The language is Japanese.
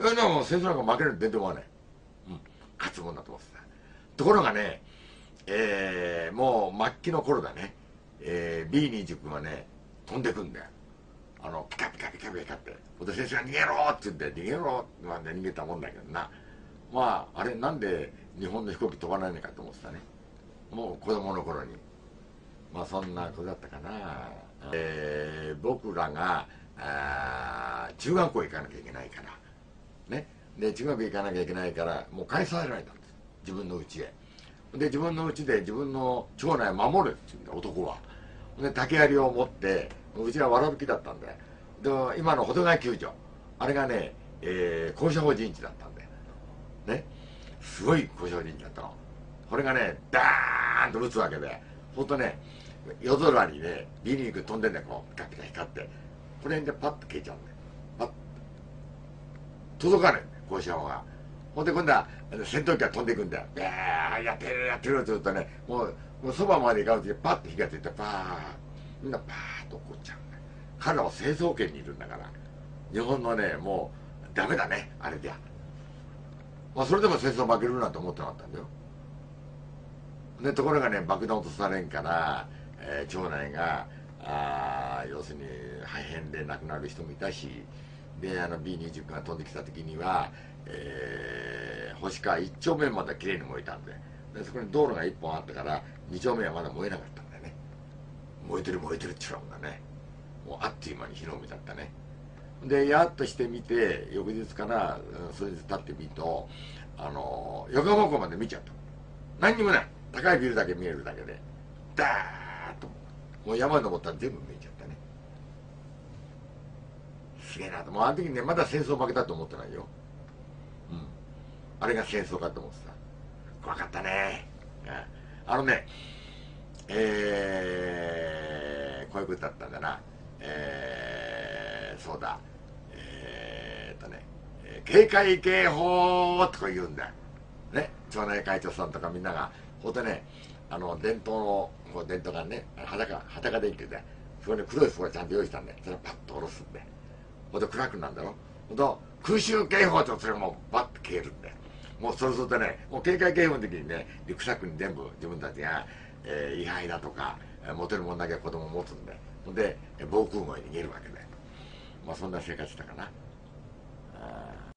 でも戦争なんか負けるって全然思わない。うん、勝つもんだと思ってた。ところがね、もう末期の頃だね、B29 がね、飛んでくんだよ。ピカピカピカピカって。で、先生が逃げろって言って、逃げろってまあ、逃げたもんだけどな。まあ、あれ、なんで日本の飛行機飛ばないのかと思ってたね。もう子供の頃に。まあ、そんなことだったかな。僕らが、中学校行かなきゃいけないから。ね。で、中学行かなきゃいけないから、もう返されたんです。自分の家へ。で、自分の家で自分の町内を守るって言うんだ、男は。で、竹槍を持って、うちはわらぶきだったんで、で、今の保土ヶ谷球場、あれがね、高射砲陣地だったんで、ね、すごい高射砲陣地だったの。これがね、ダーンと撃つわけで、ほんとね、夜空にね、ビニール飛んでんだよ、こう、ピカピカ光って、これでパッと消えちゃうんだよ。パッ届かないんだよ、高射砲が。ほんで今度は戦闘機が飛んでいくんだよ。やってるやってるって言うとね、もうそばまで行かずにパッと火がついてパーッ、みんなパーッと怒っちゃうんだよ。彼らは成層圏にいるんだから、日本のね、もうダメだね、あれでや。まあそれでも戦争負けるなんて思ってなかったんだよ。で、ところがね、爆弾落とされんから、町内が、要するに肺炎で亡くなる人もいたし、で、B29 が飛んできた時には、星川1丁目まできれいに燃えたんで、そこに道路が1本あったから2丁目はまだ燃えなかったんだよね。燃えてる燃えてるって言うんだね。もうあっという間に火の海だったね。でやっとしてみて、翌日から数日経ってみると、横浜港まで見ちゃった。何にもない、高いビルだけ見えるだけでダーッと、もう山に登ったら全部見えちゃったね。すげえなと。もうあの時ね、まだ戦争負けたと思ってないよ。うん、あれが戦争かと思ってた。怖かったね。あのね、こういうことだったんだな。そうだ。警戒警報とか言うんだよ。ね、町内会長さんとかみんなが、ほんとね、伝統の、こう伝統がね、裸で生きてて、そこに黒い服をちゃんと用意したんで、それをパッと下ろすんで。ほんと暗くなんだろ。ほんと、空襲警報とそれがもうバッと消えるんで。もうそうするとね、もう警戒警報の時にね、リュックサックに全部自分たちが、位牌だとか、持てるもんだけ子供を持つんで、ほんで、防空壕に逃げるわけで。まあそんな生活したかな。